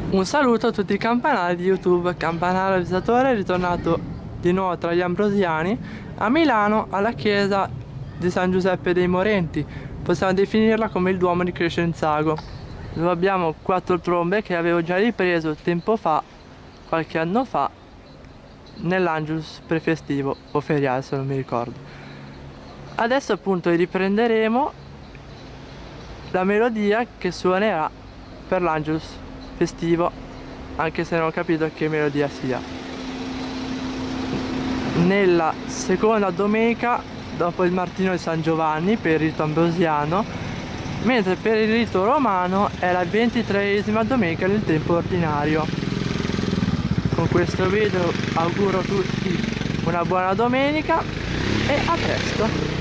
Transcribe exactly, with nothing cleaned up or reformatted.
Un saluto a tutti i campanari di YouTube. Campanaro Visitatore è ritornato di nuovo tra gli ambrosiani a Milano, alla chiesa di San Giuseppe dei Morenti. Possiamo definirla come il Duomo di Crescenzago, dove abbiamo quattro trombe che avevo già ripreso tempo fa, qualche anno fa, nell'Angelus prefestivo o feriale, se non mi ricordo. Adesso appunto riprenderemo la melodia che suonerà per l'Angelus festivo, anche se non ho capito che melodia sia. Nella seconda domenica dopo il Martino di San Giovanni per il rito ambrosiano, mentre per il rito romano è la ventitreesima domenica del tempo ordinario. Con questo video auguro a tutti una buona domenica e a presto!